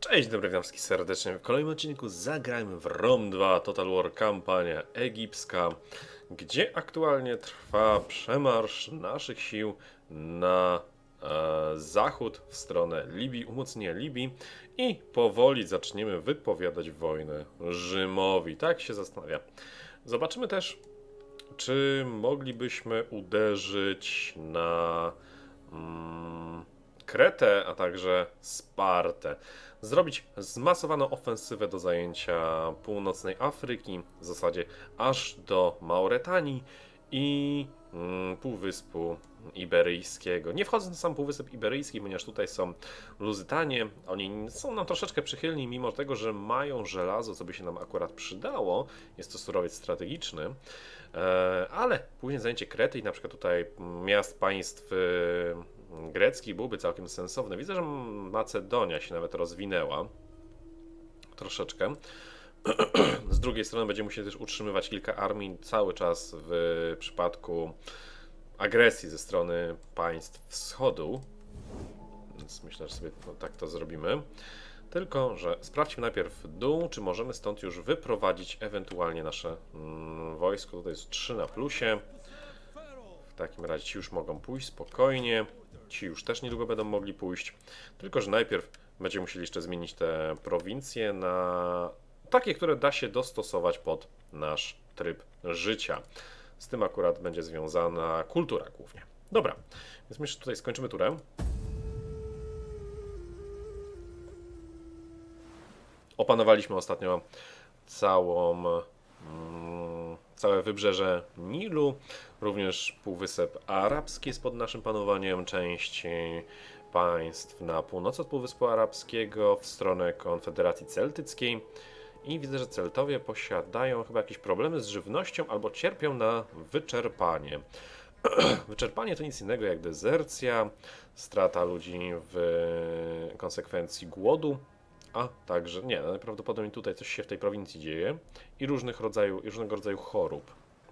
Cześć, dobry, witam wszystkich serdecznie. W kolejnym odcinku zagrajmy w Rome 2 Total War kampania egipska, gdzie aktualnie trwa przemarsz naszych sił na zachód w stronę Libii, umocnienia Libii i powoli zaczniemy wypowiadać wojnę Rzymowi. Tak się zastanawia. Zobaczymy też, czy moglibyśmy uderzyć na Kretę, a także Spartę. Zrobić zmasowaną ofensywę do zajęcia północnej Afryki, w zasadzie aż do Mauretanii i Półwyspu Iberyjskiego. Nie wchodzę na sam Półwysep Iberyjski, ponieważ tutaj są Luzytanie. Oni są nam troszeczkę przychylni, mimo tego, że mają żelazo, co by się nam akurat przydało. Jest to surowiec strategiczny. Ale później zajęcie Krety i na przykład tutaj miast państw greckich byłoby całkiem sensowne. Widzę, że Macedonia się nawet rozwinęła troszeczkę. Z drugiej strony będziemy musieli też utrzymywać kilka armii cały czas w przypadku agresji ze strony państw wschodu. Więc myślę, że sobie tak to zrobimy. Tylko że sprawdźmy najpierw dół, czy możemy stąd już wyprowadzić ewentualnie nasze wojsko. Tutaj jest 3 na plusie. W takim razie ci już mogą pójść spokojnie. Ci już też niedługo będą mogli pójść. Tylko że najpierw będziemy musieli jeszcze zmienić te prowincje na takie, które da się dostosować pod nasz tryb życia. Z tym akurat będzie związana kultura głównie. Dobra, więc myślę, że tutaj skończymy turę. Opanowaliśmy ostatnio całe wybrzeże Nilu, również Półwysep Arabski jest pod naszym panowaniem, część państw na północ od Półwyspu Arabskiego w stronę Konfederacji Celtyckiej i widzę, że Celtowie posiadają chyba jakieś problemy z żywnością albo cierpią na wyczerpanie. Wyczerpanie to nic innego jak dezercja, strata ludzi w konsekwencji głodu, a także, nie, najprawdopodobniej tutaj coś się w tej prowincji dzieje i różnego rodzaju chorób.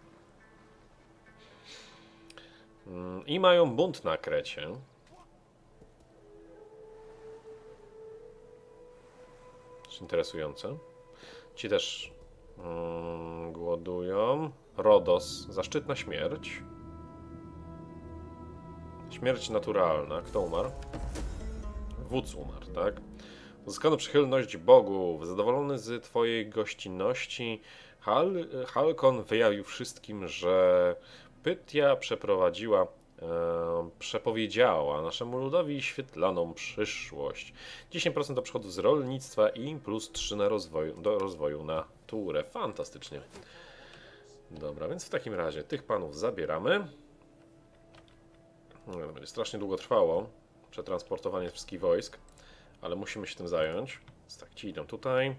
I mają bunt na Krecie. Interesujące. Ci też głodują. Rodos, zaszczytna śmierć. Śmierć naturalna. Kto umarł? Wódz umarł, tak? Uzyskano przychylność bogów. Zadowolony z twojej gościnności, Halkon wyjawił wszystkim, że Pytia przepowiedziała naszemu ludowi świetlaną przyszłość. 10% do przychodów z rolnictwa i plus 3 do rozwoju naturę. Fantastycznie. Dobra, więc w takim razie tych panów zabieramy. No, będzie strasznie długo trwało przetransportowanie wszystkich wojsk, ale musimy się tym zająć. Więc tak, ci idą tutaj.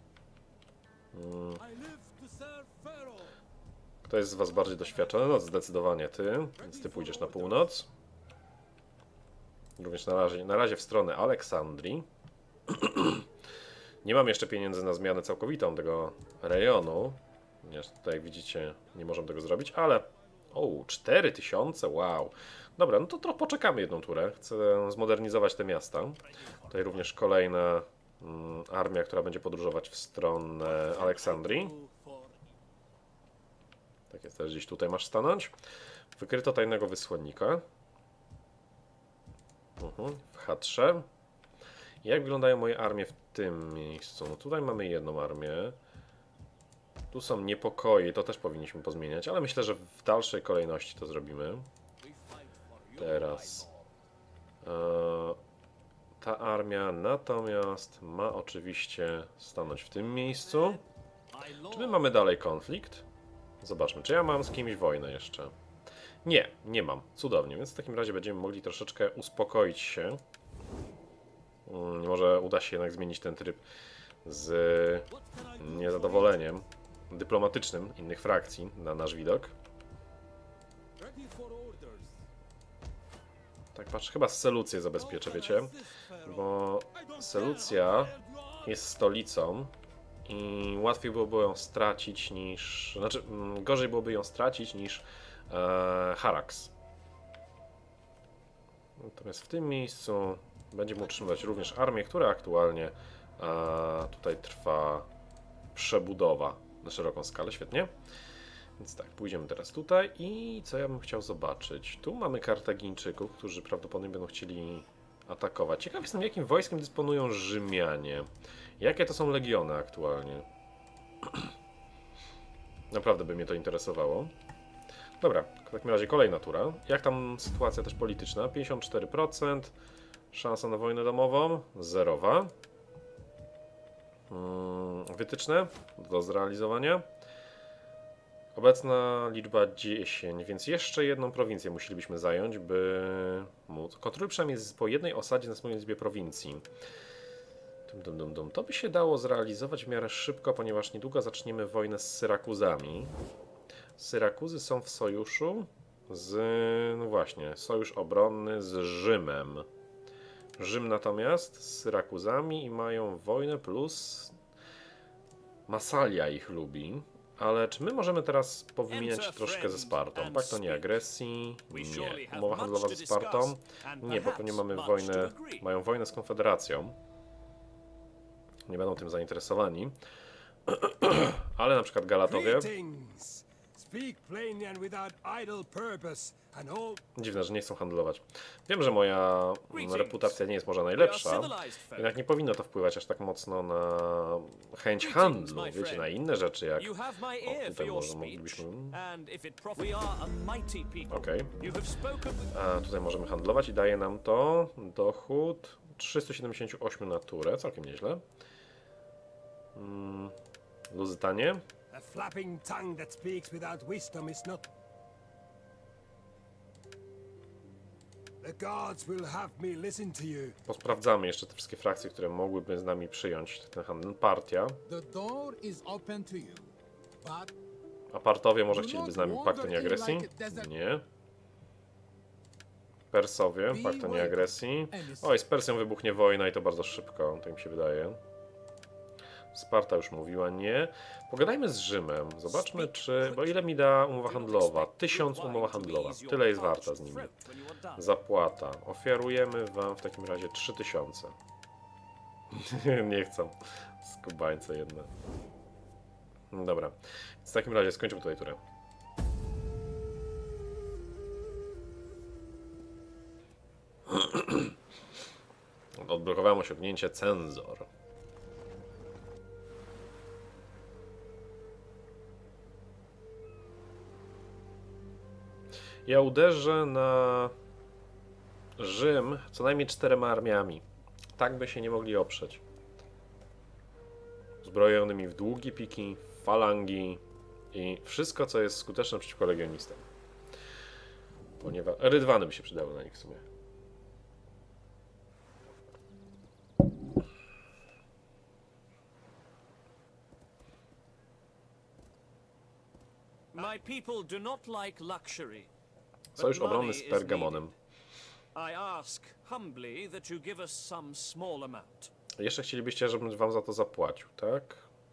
Kto jest z was bardziej doświadczony? No zdecydowanie ty, więc ty pójdziesz na północ. Również na razie w stronę Aleksandrii. Nie mam jeszcze pieniędzy na zmianę całkowitą tego rejonu. Ponieważ tutaj jak widzicie nie możemy tego zrobić, ale... O, 4000, wow. Dobra, no to trochę poczekamy jedną turę. Chcę zmodernizować te miasta. Tutaj również kolejna armia, która będzie podróżować w stronę Aleksandrii. Tak jest, też gdzieś tutaj masz stanąć. Wykryto tajnego wysłannika. W Hatrze. Jak wyglądają moje armie w tym miejscu? No tutaj mamy jedną armię. Tu są niepokoje, to też powinniśmy pozmieniać, ale myślę, że w dalszej kolejności to zrobimy. Teraz ta armia natomiast ma oczywiście stanąć w tym miejscu. Czy my mamy dalej konflikt? Zobaczmy, czy ja mam z kimś wojnę jeszcze? Nie, nie mam. Cudownie, więc w takim razie będziemy mogli troszeczkę uspokoić się. Może uda się jednak zmienić ten tryb z niezadowoleniem dyplomatycznym innych frakcji na nasz widok. Tak, patrz, chyba Selucję zabezpieczę, wiecie? Bo Selucja jest stolicą i łatwiej byłoby ją stracić niż... Znaczy, gorzej byłoby ją stracić niż Charax. Natomiast w tym miejscu będziemy utrzymywać również armię, która aktualnie A tutaj trwa przebudowa na szeroką skalę, świetnie. Więc tak, pójdziemy teraz tutaj i co ja bym chciał zobaczyć? Tu mamy Kartagińczyków, którzy prawdopodobnie będą chcieli atakować. Ciekaw jestem, jakim wojskiem dysponują Rzymianie. Jakie to są legiony aktualnie? Naprawdę by mnie to interesowało. Dobra, w takim razie kolejna tura. Jak tam sytuacja też polityczna? 54%. Szansa na wojnę domową? Zerowa. Wytyczne do zrealizowania. Obecna liczba 10, więc jeszcze jedną prowincję musielibyśmy zająć, by móc. Kontroluj przynajmniej po jednej osadzie na swojej liczbie prowincji. To by się dało zrealizować w miarę szybko, ponieważ niedługo zaczniemy wojnę z Syrakuzami. Syrakuzy są w sojuszu z... no właśnie, sojusz obronny z Rzymem. Rzym natomiast z Syrakuzami i mają wojnę plus Masalia ich lubi. Ale czy my możemy teraz powymieniać troszkę ze Spartą? Pakt o nieagresji? Nie. Umowa handlowa ze Spartą? Nie, bo nie mamy wojny. Mają wojnę z Konfederacją. Nie będą tym zainteresowani. Ale na przykład Galatowie. Dziwne, że nie chcą handlować. Wiem, że moja reputacja nie jest może najlepsza, jednak nie powinno to wpływać aż tak mocno na chęć handlu, wiecie, na inne rzeczy jak... O, tutaj może moglibyśmy... Okej. A tutaj możemy handlować i daje nam to dochód 378 na turę, całkiem nieźle. Luzytanie. Posprawdzamy jeszcze te wszystkie frakcje, które mogłyby z nami przyjąć ten handel. Partia. A Partowie może chcieliby z nami pakt o nieagresji? Nie. Persowie, pakt o nieagresji. Oj, z Persją wybuchnie wojna i to bardzo szybko, to mi się wydaje. Sparta już mówiła nie. Pogadajmy z Rzymem. Zobaczmy czy... Bo ile mi da umowa handlowa? 1000 umowa handlowa. Tyle jest warta z nimi. Zapłata. Ofiarujemy wam w takim razie 3000. Nie chcą. Skubańce jedne. Dobra. W takim razie skończymy tutaj turę. Odblokowałem osiągnięcie Cenzor. Ja uderzę na Rzym co najmniej 4 armiami. Tak by się nie mogli oprzeć. Zbrojonymi w długie piki, falangi i wszystko, co jest skuteczne przeciwko legionistom. Ponieważ rydwany by się przydały na nich w sumie. My people do not like luxury. Sojusz obronny z Pergamonem. I ask humbly that you give us some small amount. Jeszcze chcielibyście, żebym wam za to zapłacił, tak?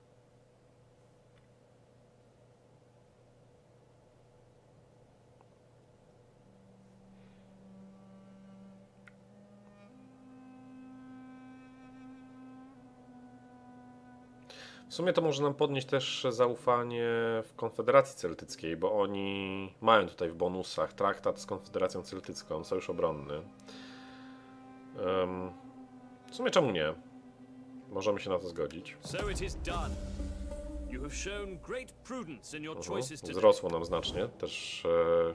W sumie to może nam podnieść też zaufanie w Konfederacji Celtyckiej, bo oni mają tutaj w bonusach traktat z Konfederacją Celtycką, sojusz obronny. W sumie czemu nie? Możemy się na to zgodzić. Wzrosło nam znacznie, też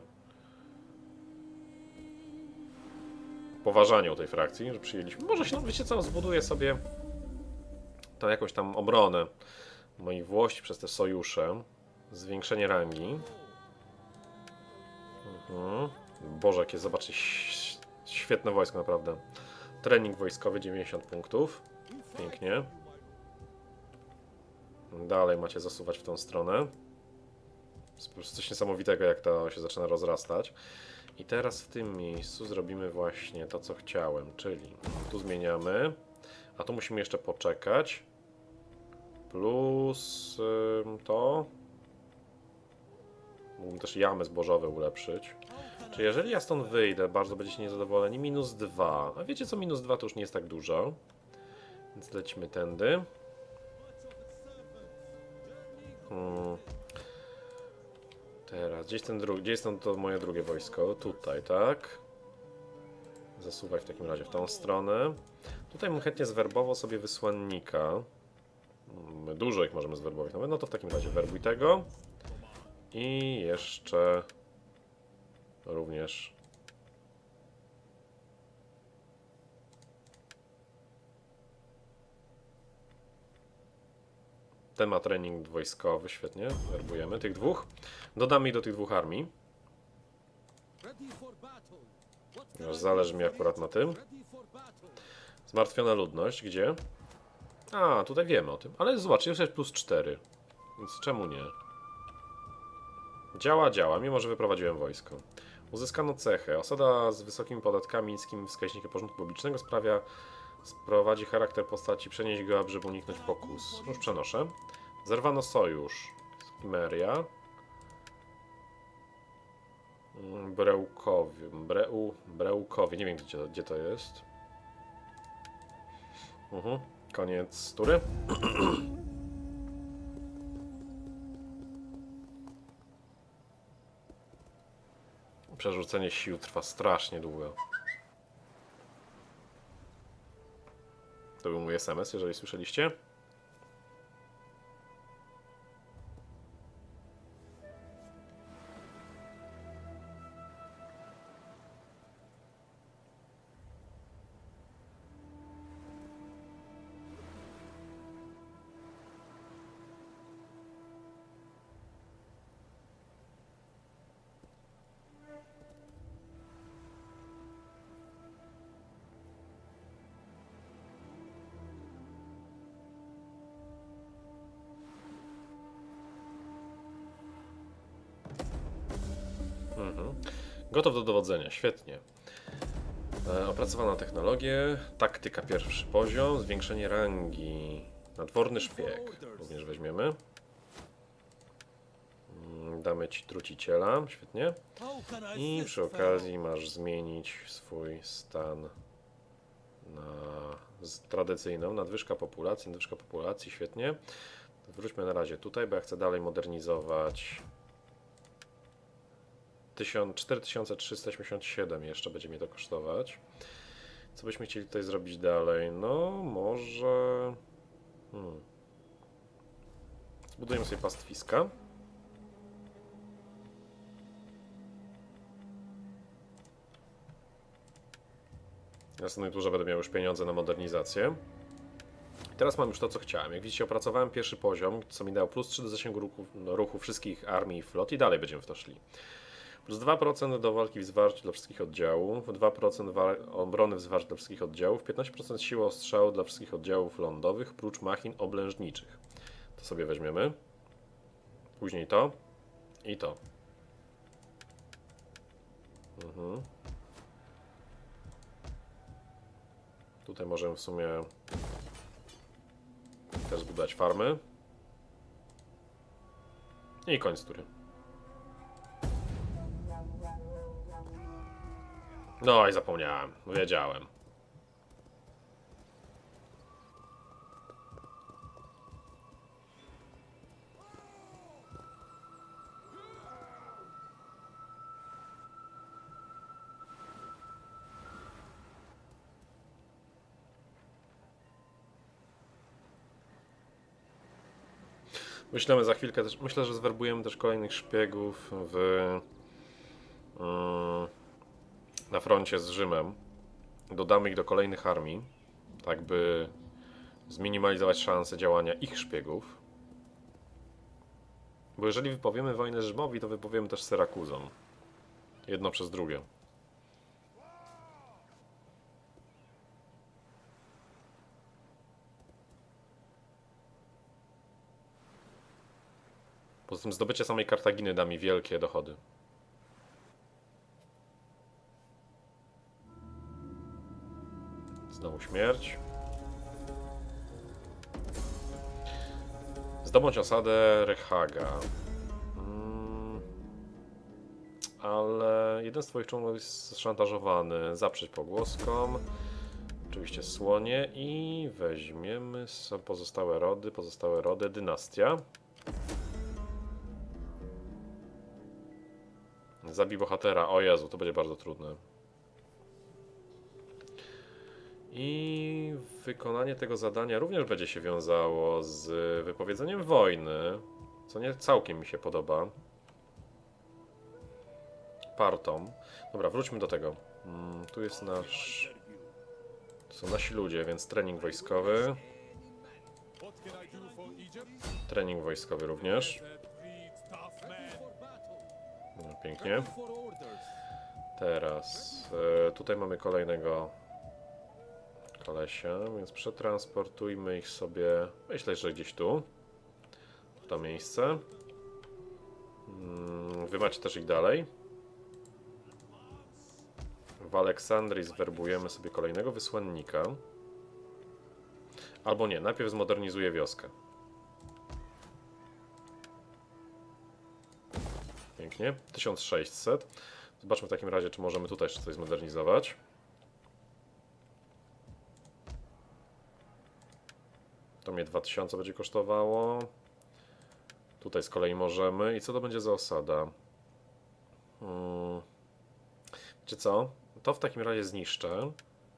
poważanie o tej frakcji, że przyjęliśmy. Może się, no wiecie co, zbuduję sobie tą jakąś tam obronę moich włości przez te sojusze. Zwiększenie rangi. Boże, jakie, zobaczcie, świetne wojsko naprawdę. Trening wojskowy 90 punktów. Pięknie. Dalej macie zasuwać w tą stronę. Jest po prostu coś niesamowitego, jak to się zaczyna rozrastać. I teraz w tym miejscu zrobimy właśnie to, co chciałem, czyli tu zmieniamy, a tu musimy jeszcze poczekać. Plus to. Mógłbym też jamy zbożowe ulepszyć. Czy jeżeli ja stąd wyjdę, bardzo będziecie niezadowoleni. -2. A wiecie co, -2 to już nie jest tak dużo. Więc lecimy tędy. Teraz, gdzie jest to moje drugie wojsko? Tutaj, tak? Zasuwaj w takim razie w tą stronę. Tutaj bym chętnie zwerbował sobie wysłannika. My dużo ich możemy zwerbować nawet. No to w takim razie werbuj tego. I jeszcze również ten ma trening wojskowy, świetnie, werbujemy tych dwóch. Dodamy ich do tych dwóch armii. Już zależy mi akurat na tym. Zmartwiona ludność, gdzie? A, tutaj wiemy o tym, ale zobacz, jest plus 4, więc czemu nie? Działa, mimo że wyprowadziłem wojsko. Uzyskano cechę. Osada z wysokimi podatkami, niskim wskaźnikiem porządku publicznego sprowadzi charakter postaci, przenieść go, żeby uniknąć pokus. Już przenoszę. Zerwano sojusz. Chimeria. Breukowie. Nie wiem, gdzie to jest. Koniec tury. Przerzucenie sił trwa strasznie długo. To był mój SMS, jeżeli słyszeliście. Gotów do dowodzenia, świetnie. Opracowana technologię, taktyka pierwszy poziom, zwiększenie rangi, nadworny szpieg również weźmiemy. Damy ci truciciela, świetnie. I przy okazji masz zmienić swój stan na tradycyjną, nadwyżka populacji, świetnie. Wróćmy na razie tutaj, bo ja chcę dalej modernizować. 4387 jeszcze będzie mnie to kosztować. Co byśmy chcieli tutaj zrobić dalej? No może... Zbudujemy sobie pastwiska. W następnej turze będę miał już pieniądze na modernizację. Teraz mam już to, co chciałem. Jak widzicie, opracowałem pierwszy poziom, co mi dało plus 3 do zasięgu ruchu wszystkich armii i flot i dalej będziemy w to szli. Plus 2% do walki w zwarciu dla wszystkich oddziałów, 2% obrony w zwarciu dla wszystkich oddziałów, 15% siły ostrzału dla wszystkich oddziałów lądowych, prócz machin oblężniczych. To sobie weźmiemy. Później to i to. Tutaj możemy w sumie też zbudować farmy. I koniec tury. No i zapomniałem, wiedziałem. Myślimy za chwilkę też, myślę, że zwerbujemy też kolejnych szpiegów na froncie z Rzymem. Dodamy ich do kolejnych armii, tak by zminimalizować szanse działania ich szpiegów. Bo jeżeli wypowiemy wojnę Rzymowi, to wypowiemy też Syrakuzom. Jedno przez drugie. Poza tym zdobycie samej Kartaginy da mi wielkie dochody. Znowu śmierć. Zdobądź osadę Rehaga. Ale jeden z twoich członków jest szantażowany. Zaprzeć pogłoskom. Oczywiście słonie i weźmiemy sobie pozostałe rody, dynastia. Zabij bohatera, o Jezu, to będzie bardzo trudne. I wykonanie tego zadania również będzie się wiązało z wypowiedzeniem wojny, co nie całkiem mi się podoba. Partom. Dobra, wróćmy do tego. Tu jest nasz... Są nasi ludzie, więc trening wojskowy. Trening wojskowy również. No, pięknie. Teraz tutaj mamy kolejnego kolesia, więc przetransportujmy ich sobie, myślę, że gdzieś tu, w to miejsce. Wy macie też ich dalej. W Aleksandrii zwerbujemy sobie kolejnego wysłannika. Albo nie, najpierw zmodernizuję wioskę. Pięknie, 1600. Zobaczmy w takim razie, czy możemy tutaj jeszcze coś zmodernizować. To mnie 2000 będzie kosztowało. Tutaj z kolei możemy. I co to będzie za osada? Wiecie co? To w takim razie zniszczę.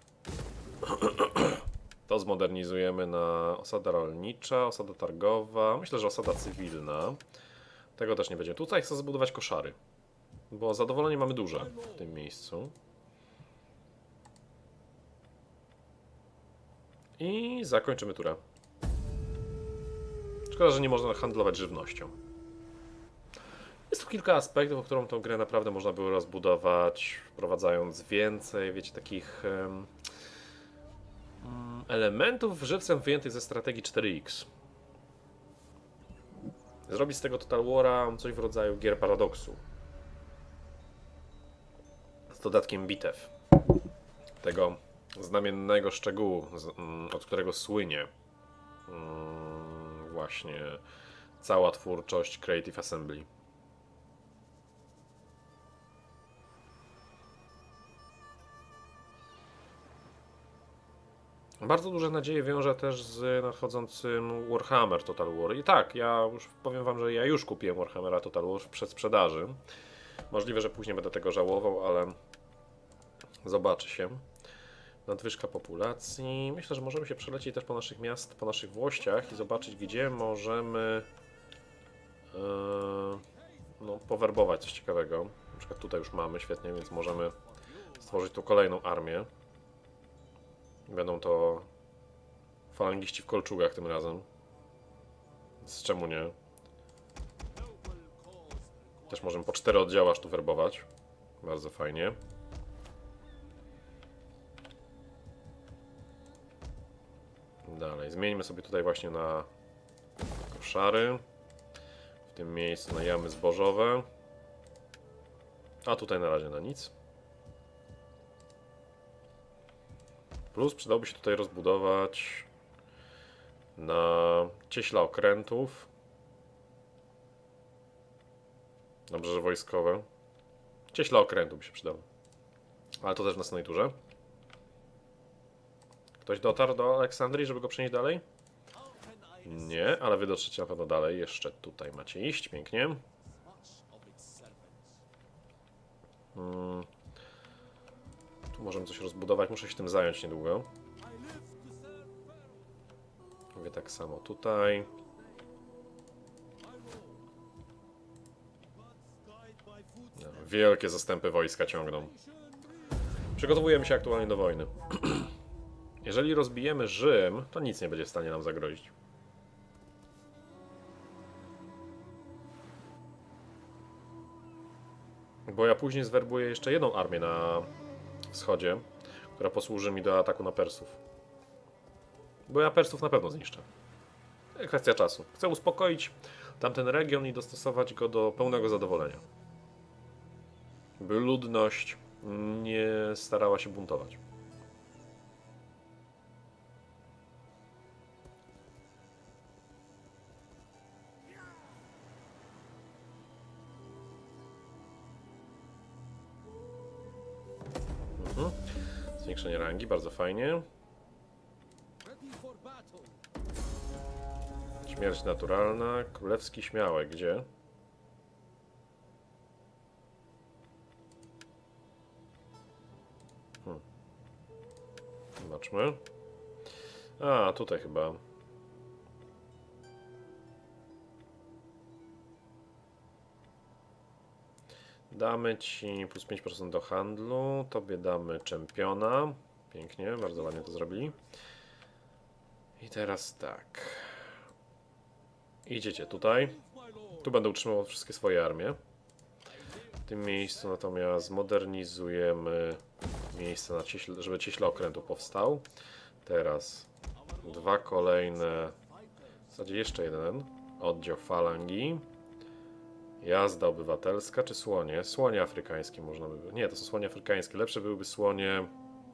To zmodernizujemy na osada rolnicza, osada targowa. Myślę, że osada cywilna. Tego też nie będzie. Tutaj chcę zbudować koszary. Bo zadowolenie mamy duże w tym miejscu. I zakończymy turę. Szkoda, że nie można handlować żywnością. Jest tu kilka aspektów, o którą tą grę naprawdę można było rozbudować, wprowadzając więcej, wiecie, takich elementów żywcem wyjętych ze strategii 4X. Zrobić z tego Total War'a coś w rodzaju gier paradoksu. Z dodatkiem bitew. Tego znamiennego szczegółu, od którego słynie właśnie cała twórczość Creative Assembly. Bardzo duże nadzieje wiąże też z nadchodzącym Warhammer Total War. I tak, ja już powiem wam, że ja już kupiłem Warhammera Total War w przedsprzedaży. Możliwe, że później będę tego żałował, ale zobaczy się. Nadwyżka populacji. Myślę, że możemy się przelecieć też po naszych miastach, po naszych włościach i zobaczyć, gdzie możemy no, powerbować coś ciekawego. Na przykład tutaj już mamy, świetnie, więc możemy stworzyć tu kolejną armię. Będą to falangiści w kolczugach tym razem. Z czemu nie? Też możemy po 4 oddziały aż tu werbować. Bardzo fajnie. Dalej, zmieńmy sobie tutaj właśnie na koszary. W tym miejscu na jamy zbożowe. A tutaj na razie na nic. Plus przydałoby się tutaj rozbudować na cieśla okrętów. Dobrze, że wojskowe. Cieśla okrętów by się przydało. Ale to też w następnej turze. Ktoś dotarł do Aleksandrii, żeby go przenieść dalej? Nie, ale wy dotrzecie na pewno dalej. Jeszcze tutaj macie iść, pięknie. Tu możemy coś rozbudować, muszę się tym zająć niedługo. Mówię tak samo tutaj. No, wielkie zastępy wojska ciągną. Przygotowujemy się aktualnie do wojny. Jeżeli rozbijemy Rzym, to nic nie będzie w stanie nam zagrozić. Bo ja później zwerbuję jeszcze jedną armię na wschodzie, która posłuży mi do ataku na Persów. Bo ja Persów na pewno zniszczę. Kwestia czasu. Chcę uspokoić tamten region i dostosować go do pełnego zadowolenia. By ludność nie starała się buntować. Zwiększenie rangi, bardzo fajnie. Śmierć naturalna, królewski śmiałek, gdzie? Zobaczmy. A, tutaj chyba. Damy ci plus 5% do handlu. Tobie damy czempiona. Pięknie, bardzo ładnie to zrobili. I teraz tak. Idziecie tutaj. Tu będę utrzymywał wszystkie swoje armie. W tym miejscu natomiast modernizujemy miejsce, na żeby cieśle okrętu powstał. Teraz dwa kolejne, w zasadzie jeszcze jeden oddział falangi. Jazda obywatelska czy słonie? Słonie afrykańskie można by... Nie, to są słonie afrykańskie. Lepsze byłyby słonie...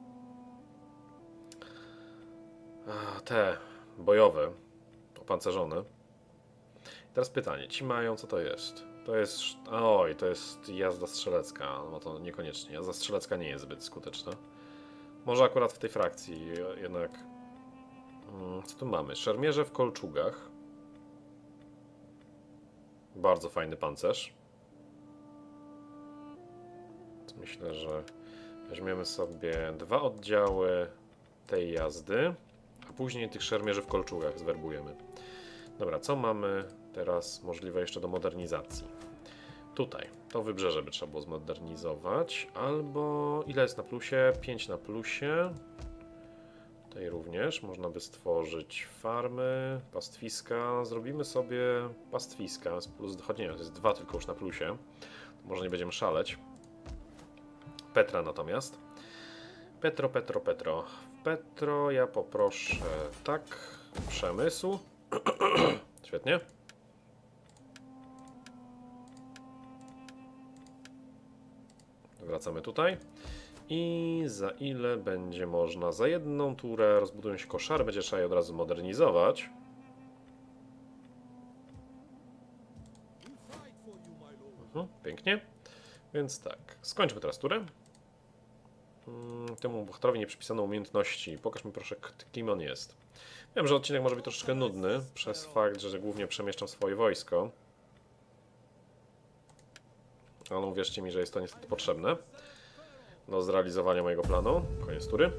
te bojowe, opancerzone. Teraz pytanie, ci mają, co to jest? To jest... Oj, to jest jazda strzelecka. No to niekoniecznie. Jazda strzelecka nie jest zbyt skuteczna. Może akurat w tej frakcji jednak... Co tu mamy? Szermierze w kolczugach. Bardzo fajny pancerz. Myślę, że weźmiemy sobie dwa oddziały tej jazdy, a później tych szermierzy w kolczugach zwerbujemy. Dobra, co mamy teraz możliwe jeszcze do modernizacji? Tutaj, to wybrzeże by trzeba było zmodernizować, albo ile jest na plusie? 5 na plusie. Tutaj również można by stworzyć farmy, pastwiska. Zrobimy sobie pastwiska z plus, choć nie, to jest 2 tylko już na plusie. To może nie będziemy szaleć. Petra natomiast. Petro, ja poproszę tak, przemysł. Świetnie. Wracamy tutaj. I za ile będzie można? Za jedną turę rozbudują się koszary, będzie trzeba je od razu modernizować. Pięknie. Więc tak, skończmy teraz turę. Temu bohaterowi nie przypisano umiejętności. Pokaż mi proszę, kim on jest. Wiem, że odcinek może być troszeczkę nudny przez fakt, że głównie przemieszczam swoje wojsko. Ale uwierzcie mi, że jest to niestety potrzebne do zrealizowania mojego planu. Koniec tury.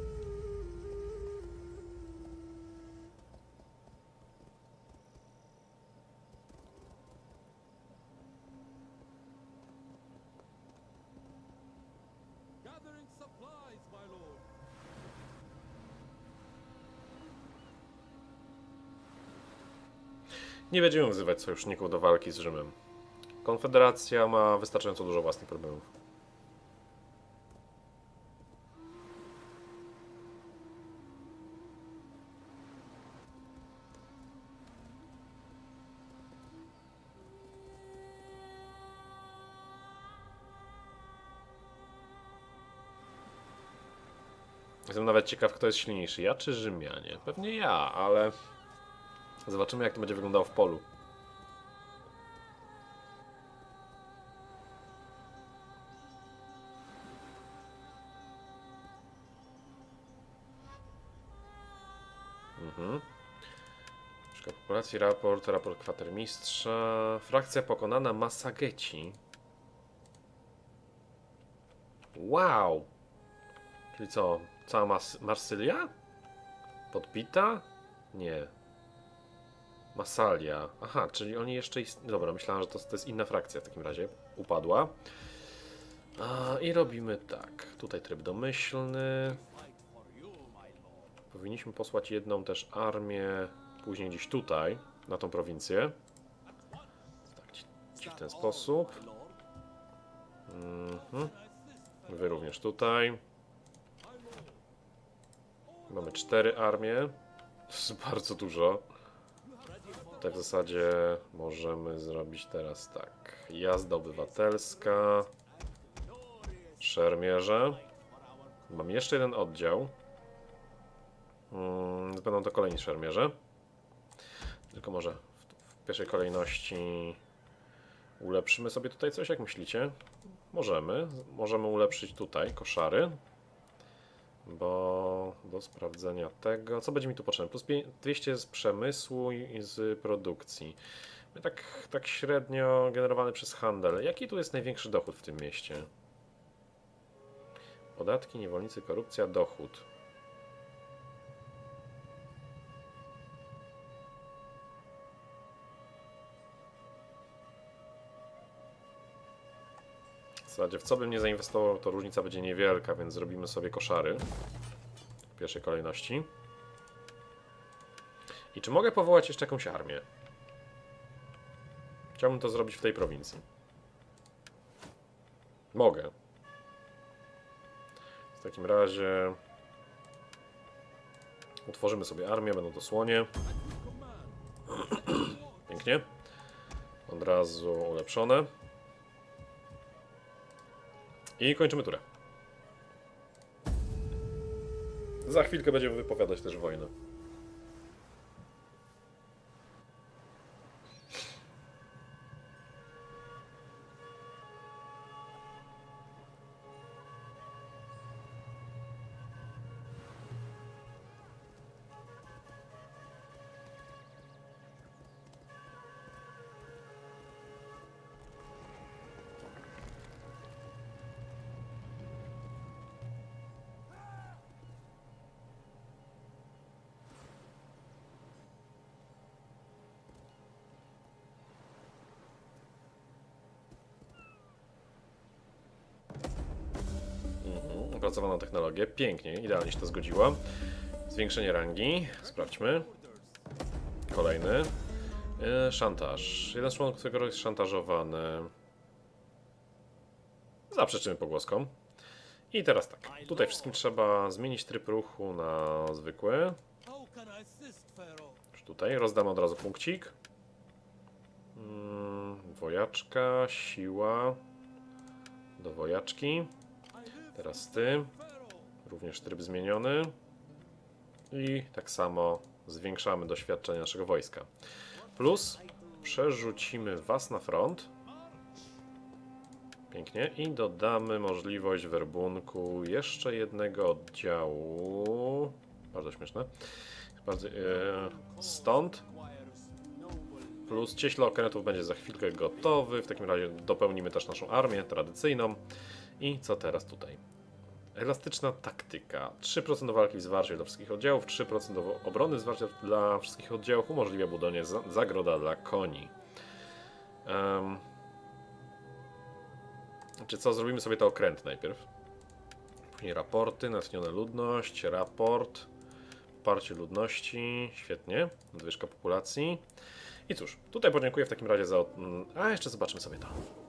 Nie będziemy wzywać sojuszników do walki z Rzymem. Konfederacja ma wystarczająco dużo własnych problemów. Jestem nawet ciekaw, kto jest silniejszy, ja czy Rzymianie? Pewnie ja, ale zobaczymy, jak to będzie wyglądało w polu. Populacji raport kwatermistrza. Frakcja pokonana Massageci. Wow! Czyli co? Cała Marsylia? Podbita? Nie. Massalia. Aha, czyli oni jeszcze istnieją. Dobra, myślałem, że to jest inna frakcja w takim razie. Upadła. I robimy tak. Tutaj tryb domyślny. Powinniśmy posłać jedną też armię później gdzieś tutaj, na tą prowincję. Tak, w ten sposób. Wy również tutaj. Mamy 4 armie. To jest bardzo dużo. Tak w zasadzie możemy zrobić teraz tak. Jazda obywatelska. Szermierze. Mam jeszcze jeden oddział. Będą to kolejni szermierze. Tylko może w pierwszej kolejności ulepszymy sobie tutaj coś, jak myślicie? Możemy. Możemy ulepszyć tutaj koszary. Bo do sprawdzenia tego, co będzie mi tu potrzebne? Plus 200 z przemysłu i z produkcji. Tak średnio generowany przez handel. Jaki tu jest największy dochód w tym mieście? Podatki, niewolnicy, korupcja, dochód. W zasadzie w co bym nie zainwestował, to różnica będzie niewielka, więc zrobimy sobie koszary w pierwszej kolejności. I czy mogę powołać jeszcze jakąś armię? Chciałbym to zrobić w tej prowincji. Mogę. W takim razie utworzymy sobie armię, będą to słonie. Pięknie. Od razu ulepszone. I kończymy turę. Za chwilkę będziemy wypowiadać też wojnę. Opracowaną technologię. Pięknie, idealnie się to zgodziło. Zwiększenie rangi. Sprawdźmy. Kolejny. Szantaż. Jeden z członków którego jest szantażowany. Zaprzeczymy pogłoskom. I teraz tak. Tutaj wszystkim trzeba zmienić tryb ruchu na zwykły. Już tutaj rozdamy od razu punkcik. Wojaczka, siła. Do wojaczki. Teraz ty. Również tryb zmieniony. I tak samo zwiększamy doświadczenie naszego wojska. Plus przerzucimy was na front. Pięknie. I dodamy możliwość werbunku jeszcze jednego oddziału. Bardzo śmieszne. Bardzo, stąd. Plus cieśla okrętów będzie za chwilkę gotowy. W takim razie dopełnimy też naszą armię tradycyjną. I co teraz tutaj? Elastyczna taktyka. 3% do walki w zwarciu dla wszystkich oddziałów, 3% do obrony w zwarciu dla wszystkich oddziałów. Umożliwia budowanie zagroda dla koni. Czy co? Zrobimy sobie to okręt najpierw. Później raporty, natchniona ludność, raport, poparcie ludności. Świetnie. Nadwyżka populacji. I cóż, tutaj podziękuję w takim razie za... A, jeszcze zobaczymy sobie to.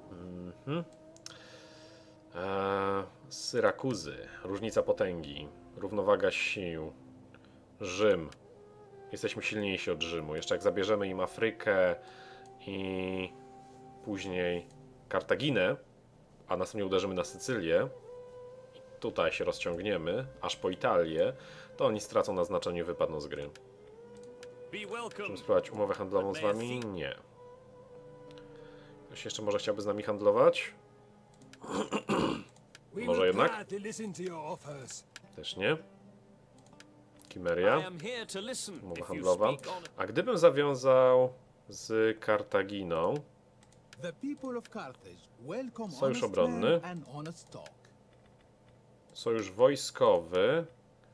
Syrakuzy, różnica potęgi, równowaga sił, Rzym. Jesteśmy silniejsi od Rzymu. Jeszcze jak zabierzemy im Afrykę i później Kartaginę, a następnie uderzymy na Sycylię i tutaj się rozciągniemy, aż po Italię, to oni stracą na znaczeniu i wypadną z gry. Możemy spróbować umowę handlową z wami? Nie. Ktoś jeszcze może chciałby z nami handlować? Może jednak? Też nie. Kimeria. Umowa handlowa. A gdybym zawiązał z Kartaginą? Sojusz obronny. Sojusz wojskowy.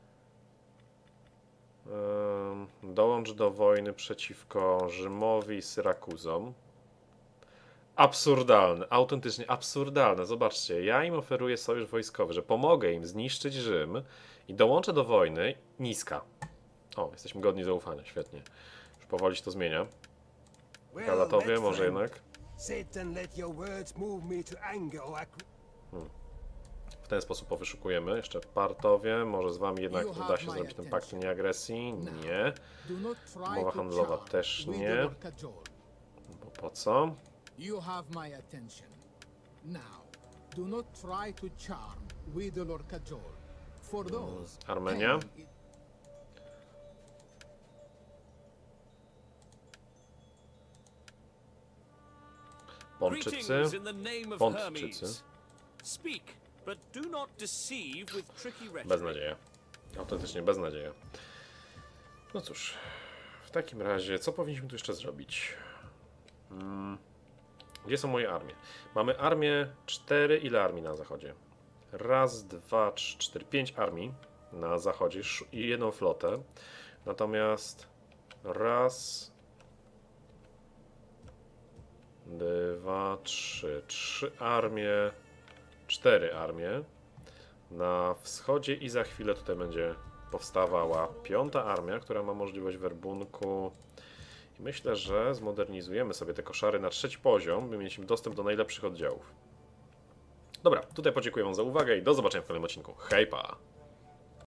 Dołącz do wojny przeciwko Rzymowi i Syrakuzom. Absurdalne, autentycznie absurdalne. Zobaczcie, ja im oferuję sojusz wojskowy, że pomogę im zniszczyć Rzym i dołączę do wojny. Niska. O, jesteśmy godni zaufania, świetnie. Już powoli się to zmienia. Galatowie, może jednak. W ten sposób powyszukujemy. Jeszcze Partowie, może z wami jednak uda się zrobić ten pakt nieagresji. Nie. Umowa handlowa też nie. Bo po co? You have my attention. Now, do not try to charm Widal or cajole. For those... Armenia. Pontczycy. Pontczycy. Bez nadziei. Autentycznie beznadzieja. No cóż, w takim razie, co powinniśmy tu jeszcze zrobić? Gdzie są moje armie? Mamy armię 4. Ile armii na zachodzie? Raz, dwa, trzy, 4, 5 armii na zachodzie i jedną flotę. Natomiast raz, dwa, trzy armie, 4 armie na wschodzie i za chwilę tutaj będzie powstawała 5. armia, która ma możliwość werbunku. I myślę, że zmodernizujemy sobie te koszary na 3. poziom, by mieliśmy dostęp do najlepszych oddziałów. Dobra, tutaj podziękuję wam za uwagę i do zobaczenia w kolejnym odcinku. Hejpa!